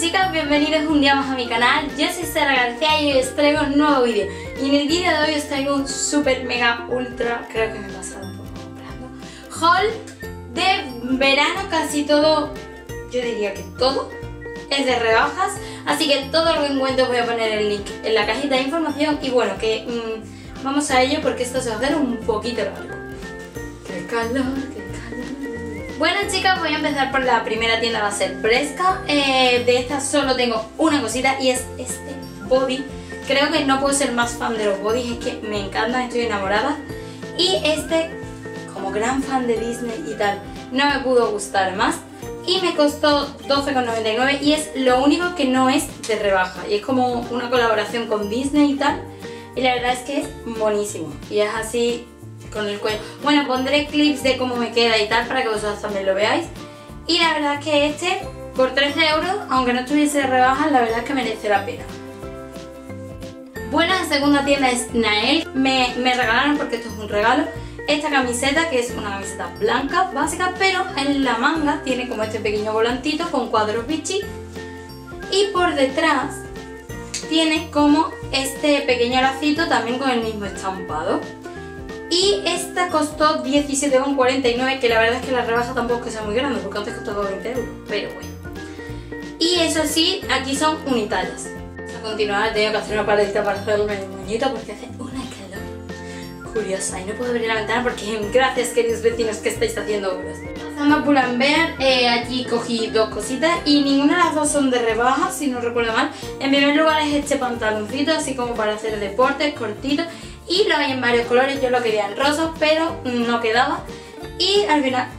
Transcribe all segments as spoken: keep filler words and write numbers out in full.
chicas, bienvenidos un día más a mi canal. Yo soy Sara García y hoy os traigo un nuevo vídeo. Y en el vídeo de hoy os traigo un super mega ultra, creo que me he pasado un poco comprando, haul de verano. Casi todo, yo diría que todo, es de rebajas. Así que todo lo que encuentro os voy a poner el link en la cajita de información. Y bueno, que mmm, vamos a ello porque esto se va a hacer un poquito largo. ¡Qué calor, qué calor! Bueno chicas, voy a empezar por la primera tienda, va a ser Bresca. Eh, de esta solo tengo una cosita y es este body. Creo que no puedo ser más fan de los bodies, es que me encantan, estoy enamorada. Y este, como gran fan de Disney y tal, no me pudo gustar más. Y me costó doce con noventa y nueve y es lo único que no es de rebaja. Y es como una colaboración con Disney y tal. Y la verdad es que es buenísimo. Y es así con el cuello. Bueno, pondré clips de cómo me queda y tal para que vosotros también lo veáis. Y la verdad es que este, por trece euros, aunque no estuviese de rebajas, la verdad es que merece la pena. Bueno, la segunda tienda es Nael. Me, me regalaron, porque esto es un regalo, esta camiseta, que es una camiseta blanca básica, pero en la manga tiene como este pequeño volantito con cuadros bichi. Y por detrás tiene como este pequeño lacito también con el mismo estampado. Y esta costó diecisiete con cuarenta y nueve, que la verdad es que la rebaja tampoco es que sea muy grande, porque antes costaba veinte euros, pero bueno. Y eso sí, aquí son unitallas. A continuar he tenido que hacer una paradita para hacerme el moñito porque hace una calor curiosa y no puedo abrir la ventana porque gracias queridos vecinos que estáis haciendo obras. Pasando a Pull&Bear, eh, aquí cogí dos cositas y ninguna de las dos son de rebaja, si no recuerdo mal. En primer lugar es este pantaloncito, así como para hacer deportes, cortito. Y lo hay en varios colores, yo lo quería en rosa, pero no quedaba. Y al final...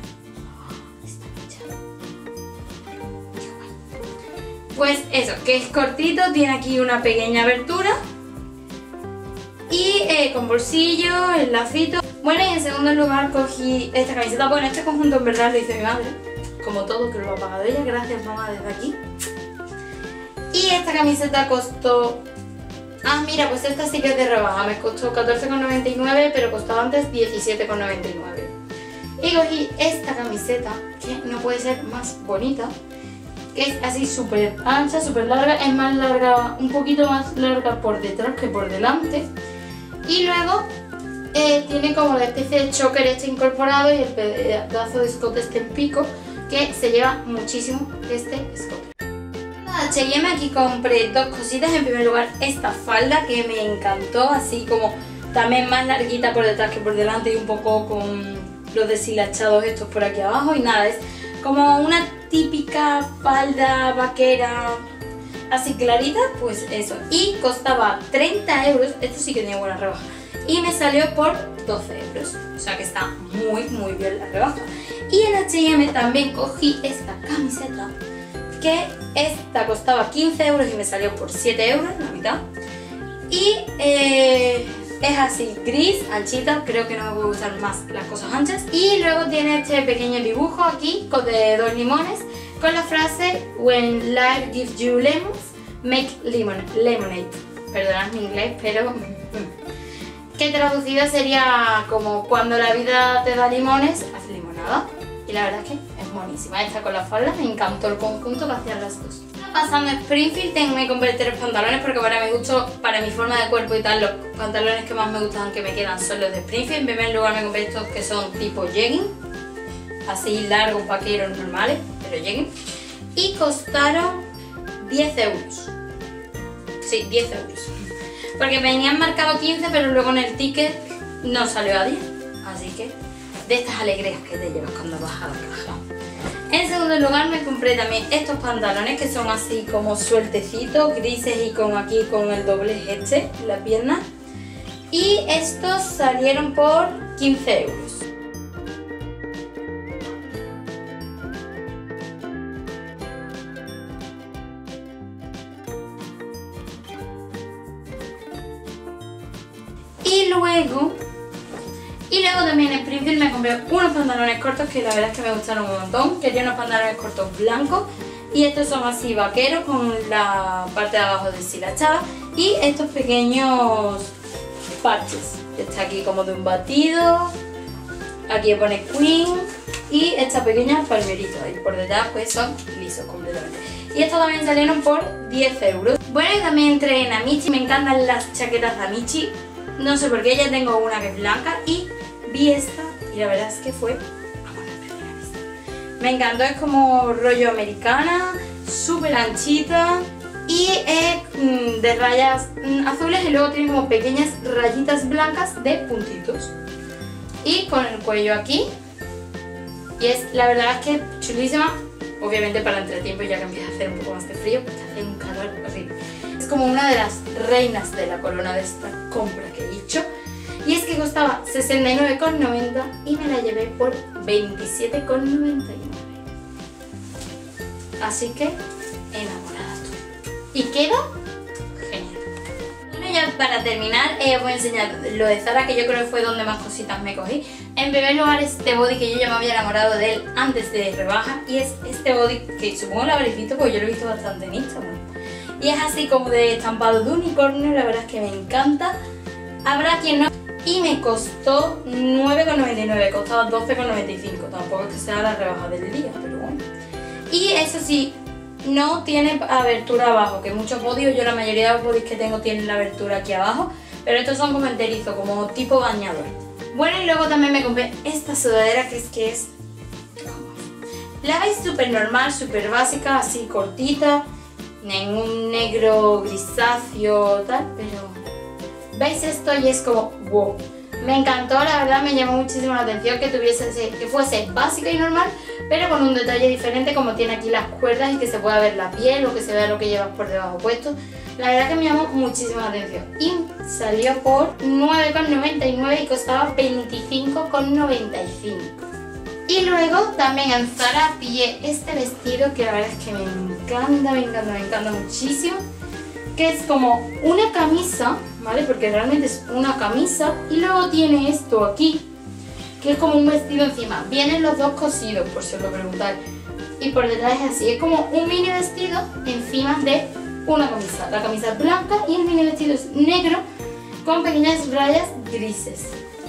Pues eso, que es cortito, tiene aquí una pequeña abertura. Y eh, con bolsillo, el lacito. Bueno, y en segundo lugar cogí esta camiseta. Bueno, este conjunto en verdad lo hizo mi madre, como todo, que lo ha pagado ella. Gracias mamá desde aquí. Y esta camiseta costó... Ah, mira, pues esta sí que es de rebaja, me costó catorce con noventa y nueve, pero costaba antes diecisiete con noventa y nueve. Y cogí esta camiseta, que no puede ser más bonita, que es así súper ancha, súper larga, es más larga, un poquito más larga por detrás que por delante. Y luego eh, tiene como la especie de choker este incorporado y el pedazo de escote este en pico, que se lleva muchísimo este escote. H y M aquí compré dos cositas. En primer lugar esta falda que me encantó, así como también más larguita por detrás que por delante y un poco con los deshilachados estos por aquí abajo. Y nada, es como una típica falda vaquera así clarita, pues eso. Y costaba treinta euros, esto sí que tenía buena rebaja, y me salió por doce euros, o sea que está muy muy bien la rebaja. Y en H y M también cogí esta camiseta, que esta costaba quince euros y me salió por siete euros, la mitad. Y eh, es así, gris, anchita, creo que no me puede gustar más las cosas anchas. Y luego tiene este pequeño dibujo aquí, con de dos limones, con la frase When life gives you lemons, make lemon, lemonade. Perdonad mi inglés, pero... que traducido sería como cuando la vida te da limones, haz limonada. Y la verdad es que es buenísima. Esta con la falda, me encantó el conjunto que hacían las dos. Pasando a Springfield, tengo, me compré tres pantalones porque para mi gusto, para mi forma de cuerpo y tal, los pantalones que más me gustan que me quedan son los de Springfield. En primer lugar me compré estos que son tipo jegging, así largos, vaqueros normales, pero jegging. Y costaron diez euros. Sí, diez euros. Porque venían marcados quince, pero luego en el ticket no salió a diez. Así que... de estas alegrías que te llevas cuando vas a la caja. En segundo lugar me compré también estos pantalones que son así como sueltecitos, grises y con aquí con el doblez este en la pierna. Y estos salieron por quince euros. Y luego... Y luego también en Springfield me compré unos pantalones cortos que la verdad es que me gustaron un montón. Quería unos pantalones cortos blancos y estos son así vaqueros con la parte de abajo deshilachada y estos pequeños parches. Está aquí como de un batido, aquí pone Queen y esta pequeña palmerito y por detrás pues son lisos completamente. Y estos también salieron por diez euros. Bueno, y también entré en Amici, me encantan las chaquetas de Amici, no sé por qué, ya tengo una que es blanca y vi esta y la verdad es que fue amor a primera vista. Me encantó, es como rollo americana, súper anchita y es de rayas azules y luego tiene como pequeñas rayitas blancas de puntitos. Y con el cuello aquí. Y es, la verdad es que chulísima, obviamente para entretiempo ya que empieza a hacer un poco más de frío, porque hace un calor horrible. Es como una de las reinas de la corona de esta compra que he hecho. Y es que costaba sesenta y nueve con noventa y me la llevé por veintisiete con noventa y nueve. Así que enamorada tú. Y queda genial. Bueno, ya para terminar eh, os voy a enseñar lo de Zara, que yo creo que fue donde más cositas me cogí. En primer lugar, este body que yo ya me había enamorado de él antes de rebaja, y es este body que supongo lo habréis visto porque yo lo he visto bastante en Instagram. Y es así como de estampado de unicornio, la verdad es que me encanta. Habrá quien no. Y me costó nueve con noventa y nueve, costaba doce con noventa y cinco, tampoco es que sea la rebaja del día, pero bueno. Y eso sí, no tiene abertura abajo, que muchos bodies, yo la mayoría de los bodies que tengo tienen la abertura aquí abajo, pero estos son como enterizos, como tipo bañador. Bueno, y luego también me compré esta sudadera que es que es... La veis súper normal, súper básica, así cortita, en un negro grisáceo tal, pero... ¿Veis esto? Y es como wow. Me encantó, la verdad me llamó muchísimo la atención que tuviese, que fuese básica y normal, pero con un detalle diferente, como tiene aquí las cuerdas y que se pueda ver la piel o que se vea lo que llevas por debajo puesto. La verdad que me llamó muchísimo la atención. Y salió por nueve con noventa y nueve y costaba veinticinco con noventa y cinco. Y luego también en Zara pillé este vestido que la verdad es que me encanta, me encanta, me encanta muchísimo. Que es como una camisa, ¿vale? Porque realmente es una camisa y luego tiene esto aquí, que es como un vestido encima. Vienen los dos cosidos, por si os lo preguntáis. Y por detrás es así, es como un mini vestido encima de una camisa. La camisa es blanca y el mini vestido es negro con pequeñas rayas grises.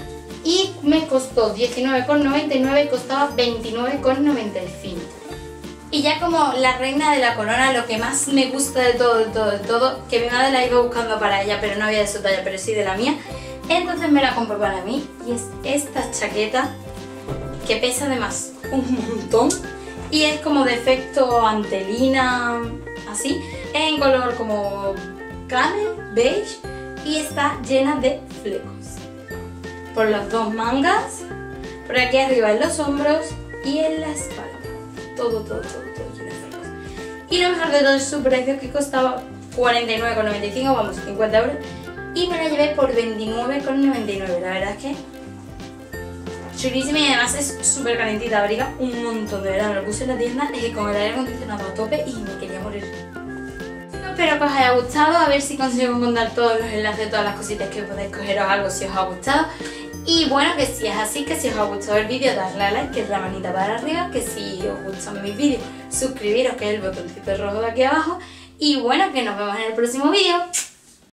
Y me costó diecinueve con noventa y nueve y costaba veintinueve con noventa y cinco. Y ya como la reina de la corona, lo que más me gusta de todo, de todo, de todo, que mi madre la iba buscando para ella, pero no había de su talla, pero sí de la mía, entonces me la compré para mí, y es esta chaqueta, que pesa además un montón, y es como de efecto antelina, así, en color como camel, beige, y está llena de flecos, por las dos mangas, por aquí arriba en los hombros y en la espalda. Todo, todo, todo, todo lleno de flecos. Y lo mejor de todo es su precio, que costaba cuarenta y nueve con noventa y cinco, vamos, cincuenta euros. Y me la llevé por veintinueve con noventa y nueve, la verdad es que chulísima y además es súper calentita, abriga un montón, de verdad. Me lo puse en la tienda eh, con el aire acondicionado a tope y me quería morir. Espero que os haya gustado, a ver si consigo encontrar todos los enlaces de todas las cositas que podéis cogeros algo si os ha gustado. Y bueno, que si es así, que si os ha gustado el vídeo, darle a like, que es la manita para arriba, que si os gustan mis vídeos, suscribiros, que es el botoncito rojo de aquí abajo. Y bueno, que nos vemos en el próximo vídeo.